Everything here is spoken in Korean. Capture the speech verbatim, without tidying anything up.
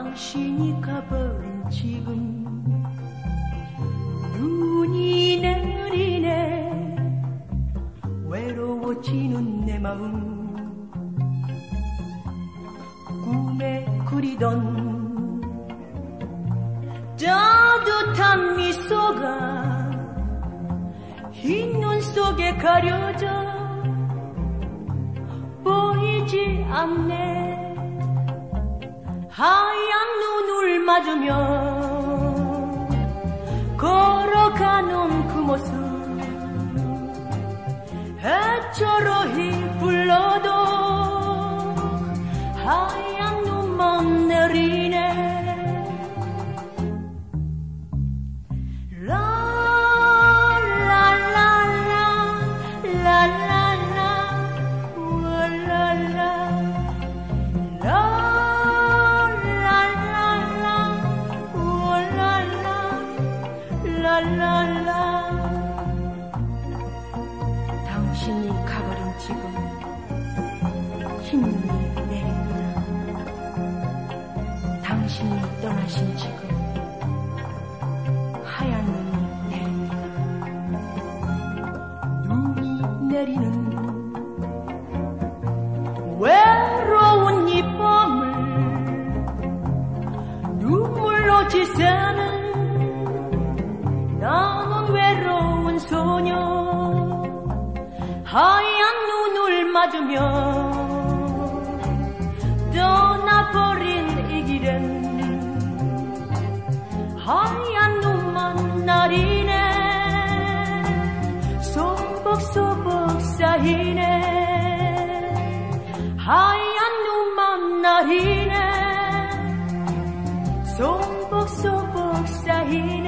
당신이 가버린 지금 눈이 내리네. 외로워지는 내 마음 꿈에 그리던 따뜻한 미소가 흰 눈 속에 가려져 보이지 않네. 하얀 눈을 맞으며 걸어가는 그 모습 애처로이 불러도 하얀 눈만 내리네. 당신이 가버린 지금 흰 눈이 내립니다. 당신이 떠나신 지금 하얀 눈이 내립니다. 눈이 내리는 외로운 이 밤을 눈물로 지새는 나는 외로운 소녀. 하얀 눈을 맞으며 떠나버린 이 길엔 하얀 눈만 나리네. 소복소복 쌓이네. 하얀 눈만 나리네. 소복소복 쌓이네.